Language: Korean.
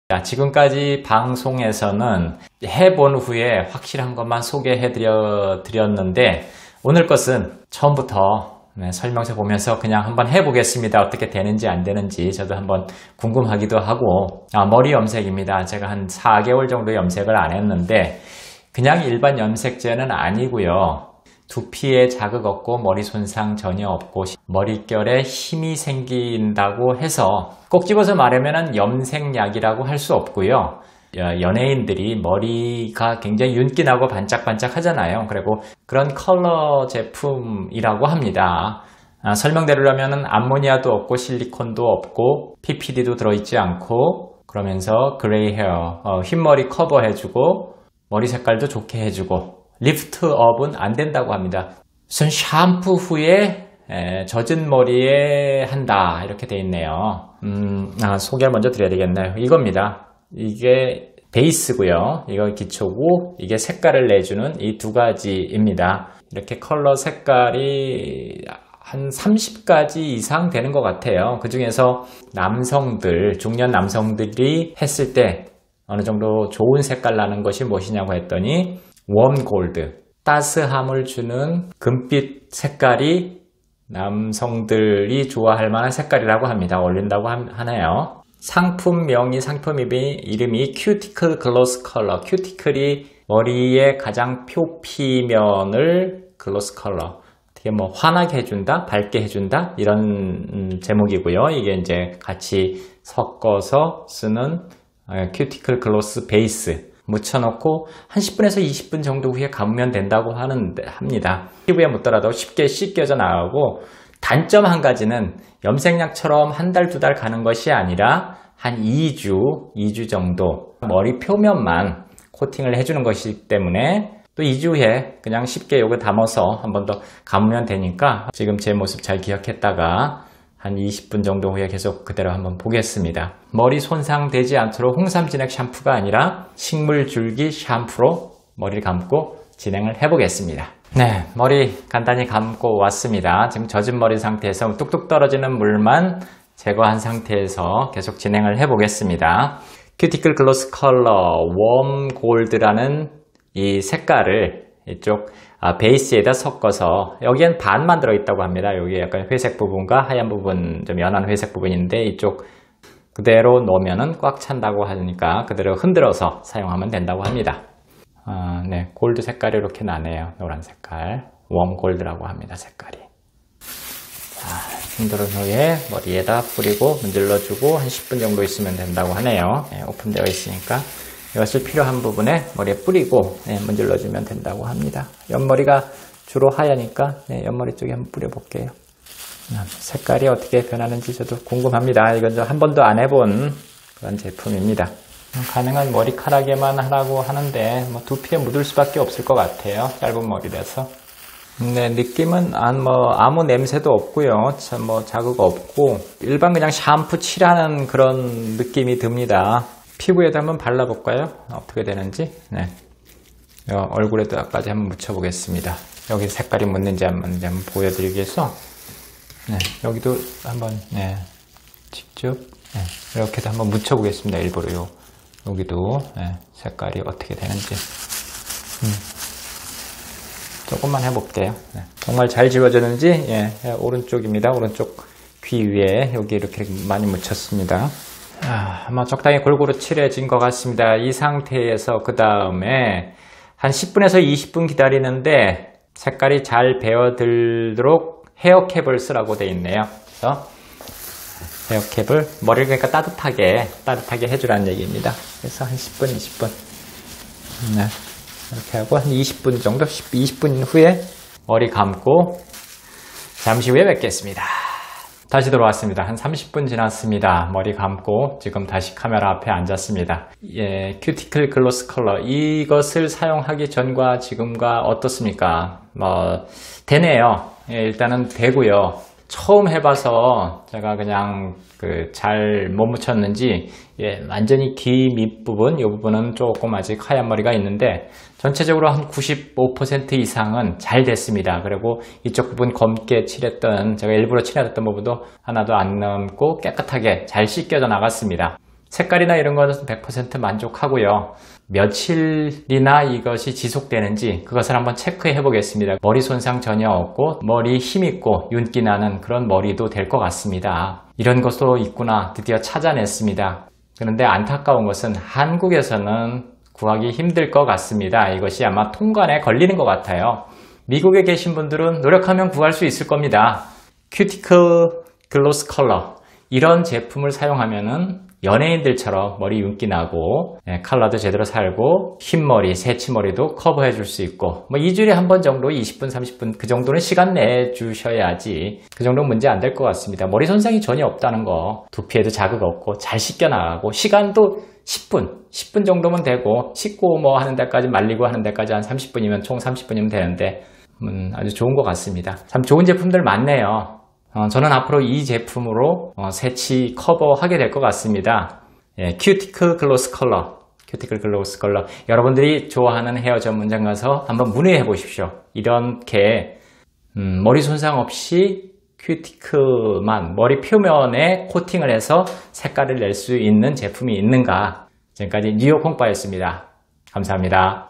자, 지금까지 방송에서는 해본 후에 확실한 것만 소개해 드렸는데 오늘 것은 처음부터 설명서 보면서 그냥 한번 해보겠습니다. 어떻게 되는지 안 되는지 저도 한번 궁금하기도 하고. 머리 염색입니다. 제가 한 4개월 정도 염색을 안 했는데 그냥 일반 염색제는 아니고요. 두피에 자극 없고 머리 손상 전혀 없고 머릿결에 힘이 생긴다고 해서 꼭 집어서 말하면 염색약이라고 할 수 없고요. 연예인들이 머리가 굉장히 윤기나고 반짝반짝 하잖아요. 그리고 그런 컬러 제품이라고 합니다. 설명드리려면 암모니아도 없고 실리콘도 없고 PPD도 들어있지 않고 그러면서 그레이 헤어, 흰머리 커버해주고 머리 색깔도 좋게 해주고 리프트업은 안 된다고 합니다. 우선 샴푸 후에 젖은 머리에 한다 이렇게 돼 있네요. 소개를 먼저 드려야 되겠네요. 이겁니다. 이게 베이스고요. 이거 기초고 이게 색깔을 내주는 이 두 가지입니다. 이렇게 컬러 색깔이 한 30가지 이상 되는 것 같아요. 그 중에서 남성들, 중년 남성들이 했을 때 어느 정도 좋은 색깔 나는 것이 무엇이냐고 했더니 웜 골드, 따스함을 주는 금빛 색깔이 남성들이 좋아할 만한 색깔이라고 합니다. 어울린다고 하네요. 상품명이 이름이 큐티클 글로스 컬러. 큐티클이 머리의 가장 표피면을 글로스 컬러. 어떻게 뭐 환하게 해준다, 밝게 해준다 이런 제목이고요. 이게 이제 같이 섞어서 쓰는 큐티클 글로스 베이스. 묻혀놓고 한 10분에서 20분 정도 후에 감으면 된다고 합니다. 피부에 묻더라도 쉽게 씻겨져 나가고 단점 한 가지는 염색약처럼 한 달, 두 달 가는 것이 아니라 한 2주 정도 머리 표면만 코팅을 해주는 것이기 때문에 또 2주 후에 그냥 쉽게 요거 담아서 한 번 더 감으면 되니까 지금 제 모습 잘 기억했다가 한 20분 정도 후에 계속 그대로 한번 보겠습니다. 머리 손상되지 않도록 홍삼 진액 샴푸가 아니라 식물 줄기 샴푸로 머리를 감고 진행을 해보겠습니다. 네, 머리 간단히 감고 왔습니다. 지금 젖은 머리 상태에서 뚝뚝 떨어지는 물만 제거한 상태에서 계속 진행을 해보겠습니다. 큐티클 글로스 컬러 웜 골드라는 이 색깔을 이쪽 베이스에다 섞어서 여기엔 반만 들어있다고 합니다. 여기 약간 회색 부분과 하얀 부분, 좀 연한 회색 부분인데 이쪽 그대로 넣으면은 꽉 찬다고 하니까 그대로 흔들어서 사용하면 된다고 합니다. 네, 골드 색깔이 이렇게 나네요. 노란 색깔. 웜 골드라고 합니다. 색깔이. 자, 흔들은 후에 머리에다 뿌리고 문질러주고 한 10분 정도 있으면 된다고 하네요. 네, 오픈되어 있으니까 이것을 필요한 부분에 머리에 뿌리고 문질러주면 된다고 합니다. 옆머리가 주로 하얘니까 옆머리 쪽에 한번 뿌려볼게요. 색깔이 어떻게 변하는지 저도 궁금합니다. 이건 한 번도 안 해본 그런 제품입니다. 가능한 머리카락에만 하라고 하는데 두피에 묻을 수밖에 없을 것 같아요. 짧은 머리라서. 네, 느낌은 아무 냄새도 없고요. 자극 없고 일반 그냥 샴푸 칠하는 그런 느낌이 듭니다. 피부에도 한번 발라볼까요? 어떻게 되는지. 네. 얼굴에다까지 한번 묻혀보겠습니다. 여기 색깔이 묻는지 안 묻는지 한번 보여드리기 위해서. 네. 여기도 한번, 직접, 이렇게도 한번 묻혀보겠습니다. 일부러 여기도, 색깔이 어떻게 되는지. 조금만 해볼게요. 네. 정말 잘 지워졌는지, 오른쪽입니다. 오른쪽 귀 위에 여기 이렇게 많이 묻혔습니다. 아마 적당히 골고루 칠해진 것 같습니다. 이 상태에서 그 다음에 한 10분에서 20분 기다리는데 색깔이 잘 배어들도록 헤어캡을 쓰라고 되어 있네요. 그래서 헤어캡을 머리를 그러니까 따뜻하게 해주라는 얘기입니다. 그래서 한 10분, 20분 네, 이렇게 하고 한 20분 정도, 20분 후에 머리 감고 잠시 후에 뵙겠습니다. 다시 들어왔습니다. 한 30분 지났습니다. 머리 감고 지금 다시 카메라 앞에 앉았습니다. 큐티클 글로스 컬러 이것을 사용하기 전과 지금과 어떻습니까? 되네요. 일단은 되고요. 처음 해봐서 제가 그냥 잘 못 묻혔는지 완전히 귀 밑부분 이 부분은 조금 아직 하얀 머리가 있는데 전체적으로 한 95% 이상은 잘 됐습니다. 그리고 이쪽 부분 검게 칠했던 제가 일부러 칠해놨던 부분도 하나도 안 남고 깨끗하게 잘 씻겨져 나갔습니다. 색깔이나 이런 거는 100% 만족하고요. 며칠이나 이것이 지속되는지 그것을 한번 체크해 보겠습니다. 머리 손상 전혀 없고 머리 힘있고 윤기 나는 그런 머리도 될 것 같습니다. 이런 것도 있구나 드디어 찾아냈습니다. 그런데 안타까운 것은 한국에서는 구하기 힘들 것 같습니다. 이것이 아마 통관에 걸리는 것 같아요. 미국에 계신 분들은 노력하면 구할 수 있을 겁니다. 큐티클 글로스 컬러 이런 제품을 사용하면은 연예인들처럼 머리 윤기 나고 컬러도 제대로 살고 흰머리, 새치머리도 커버해 줄 수 있고 뭐 2주일에 한 번 정도 20분, 30분 그 정도는 시간 내주셔야지 그 정도는 문제 안 될 것 같습니다. 머리 손상이 전혀 없다는 거 두피에도 자극 없고 잘 씻겨 나가고 시간도 10분 정도면 되고 씻고 뭐 하는 데까지 말리고 하는 데까지 한 30분이면 총 30분이면 되는데 아주 좋은 것 같습니다. 참 좋은 제품들 많네요. 저는 앞으로 이 제품으로 새치 커버하게 될 것 같습니다. 큐티클 글로스 컬러, 큐티클 글로스 컬러. 여러분들이 좋아하는 헤어 전문점 가서 한번 문의해 보십시오. 이렇게 머리 손상 없이 큐티클만 머리 표면에 코팅을 해서 색깔을 낼 수 있는 제품이 있는가? 지금까지 뉴욕 홍빠였습니다. 감사합니다.